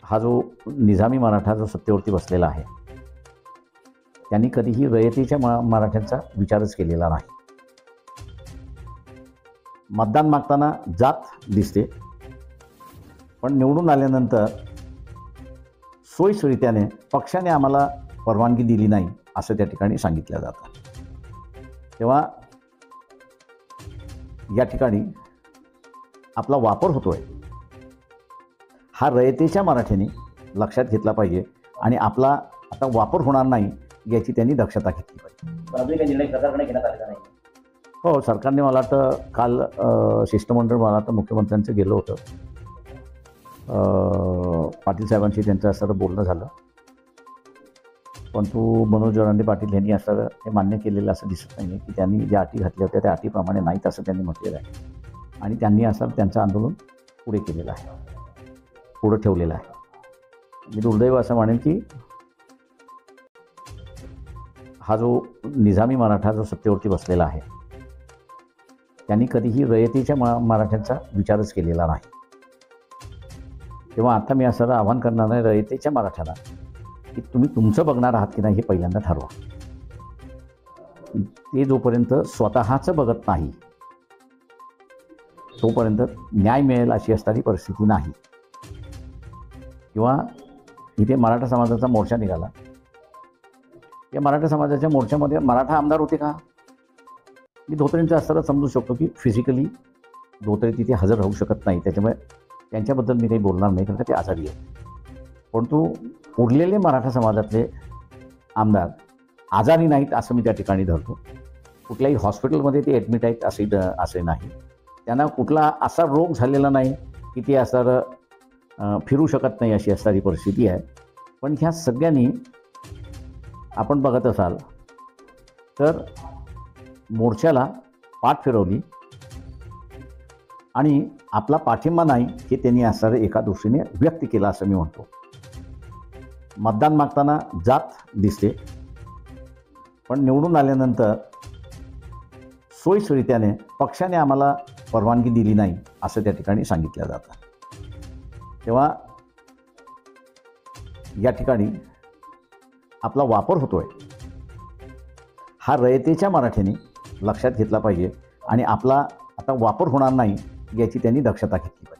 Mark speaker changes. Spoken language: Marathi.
Speaker 1: हा जो निजामी मराठा जो सत्तेवरती बसलेला आहे त्यांनी कधीही रयतेच्या मराठ्यांचा विचारच केलेला नाही. मतदान मागताना जात दिसते, पण निवडून आल्यानंतर सोयीस्करित्याने पक्षाने आम्हाला परवानगी दिली नाही असं त्या ठिकाणी सांगितलं जातं. तेव्हा या ठिकाणी आपला वापर होतोय हा रयतेच्या मराठ्यांनी लक्षात घेतला पाहिजे आणि आपला आता वापर होणार नाही याची त्यांनी दक्षता घेतली पाहिजे.
Speaker 2: अजून काही निर्णय सरकारकडे घेण्यात आलेला नाही.
Speaker 1: हो, सरकारने मला वाटतं काल शिष्टमंडळ मला वाटतं मुख्यमंत्र्यांचं गेलं होतं, पाटील साहेबांशी त्यांचं असं बोलणं झालं, परंतु मनोज जरांगे पाटील यांनी असं हे मान्य केलेलं असं दिसत नाही आहे की त्यांनी ज्या अटी घातल्या होत्या त्या अटीप्रमाणे नाहीत असं त्यांनी म्हटलेलं आहे आणि त्यांनी असं त्यांचं आंदोलन पुढे केलेलं आहे, पुढं ठेवलेलं आहे. मी दुर्दैव असं म्हणेन की हा जो निजामी मराठा जो सत्तेवरती बसलेला आहे त्यांनी कधीही रयतेच्या मराठ्यांचा विचारच केलेला नाही. तेव्हा आता मी असं आवाहन करणार आहे रयतेच्या मराठ्याला की तुम्ही तुमचं बघणार आहात की नाही हे पहिल्यांदा ठरवा. ते जोपर्यंत स्वतःचं बघत नाही तोपर्यंत न्याय मिळेल अशी असणारी परिस्थिती नाही. किंवा इथे मराठा समाजाचा मोर्चा निघाला, या मराठा समाजाच्या मोर्चामध्ये मराठा आमदार होते का? मी धोत्रेंचं असताना समजू शकतो की फिजिकली धोत्रे तिथे हजर राहू शकत नाही, त्याच्यामुळे त्यांच्याबद्दल मी काही बोलणार नाही कारण ते आजारी आहेत. परंतु उरलेले मराठा समाजातले आमदार आजारी नाहीत असं मी त्या ठिकाणी धरतो. कुठल्याही हॉस्पिटलमध्ये ते ॲडमिट आहेत असे नाही. त्यांना कुठला असा रोग झालेला नाही की ते असं फिरू शकत नाही अशी असणारी परिस्थिती आहे. पण ह्या सगळ्यांनी आपण बघत असाल तर मोर्चाला पाठ फिरवली आणि आपला पाठिंबा नाही हे त्यांनी असणारं एका दृष्टीने व्यक्त केला असं मी म्हणतो. मतदान मागताना जात दिसते, पण निवडून आल्यानंतर सोयीस्करित्याने पक्षाने आम्हाला परवानगी दिली नाही असं त्या ठिकाणी सांगितलं जातं. तेव्हा या ठिकाणी आपला वापर होतोय हा रयतेच्या मराठ्यांनी लक्षात घेतला पाहिजे आणि आपला आता वापर होणार नाही याची त्यांनी दक्षता घेतली पाहिजे.